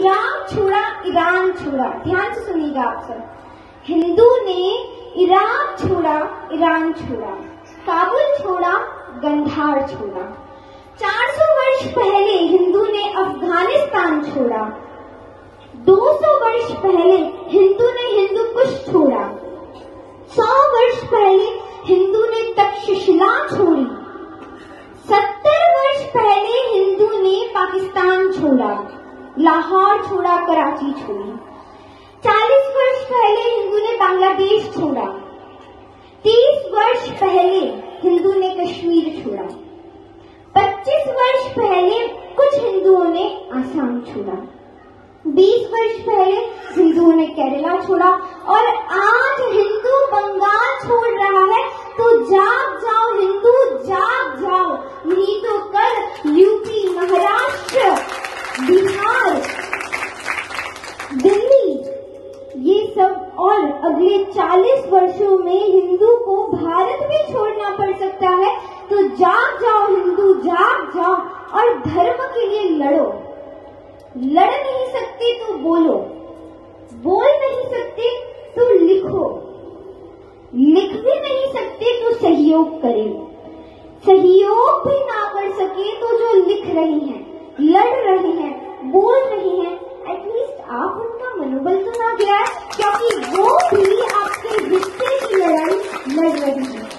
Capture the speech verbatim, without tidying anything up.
Iraq छोड़ा, Iran छोड़ा। ध्यान से सुनिएगा आप सब। हिंदू ने इराक छोड़ा, ईरान छोड़ा, काबुल छोड़ा, गंधार छोड़ा। चार सौ वर्ष पहले हिंदू ने अफगानिस्तान छोड़ा। दो सौ वर्ष पहले हिंदू ने हिंदू कुश छोड़ा। सौ वर्ष पहले हिंदू ने तक्षशिला छोड़ी। सत्तर वर्ष पहले हिंदू ने पाकिस्तान छोड़ा, लाहौर छोड़ा, कराची छोड़ी। चालीस वर्ष पहले हिंदू ने बांग्लादेश छोड़ा। तीस वर्ष पहले हिंदू ने कश्मीर छोड़ा। पच्चीस वर्ष पहले कुछ हिंदुओं ने आसाम छोड़ा। बीस वर्ष पहले हिंदुओं ने केरला छोड़ा और आज हिंदू बंगाल छोड़ रहा है। तो जाग जाओ हिंदू, जाग जाओ, नहीं तो कल यूपी, महाराष्ट्र, बिहार, दिल्ली, ये सब और अगले चालीस वर्षों में हिंदू को भारत भी छोड़ना पड़ सकता है। तो जाग जाओ हिंदू, जाग जाओ और धर्म के लिए लड़ो। लड़ नहीं सकते तो बोलो, बोल नहीं सकते तो लिखो, लिख भी नहीं सकते तो सहयोग करें। सहयोग भी ना कर सके तो जो लिख रही हैं, लड़ रही हैं, बोल रही हैं, एटलीस्ट आप उनका मनोबल तो ना गिराएं, क्योंकि वो भी आपके रिश्ते की लड़ाई लड़ रही है।